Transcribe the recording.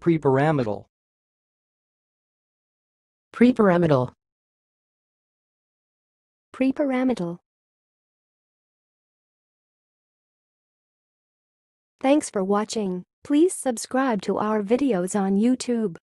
Prepyramidal. Prepyramidal. Prepyramidal. Thanks for watching. Please subscribe to our videos on YouTube.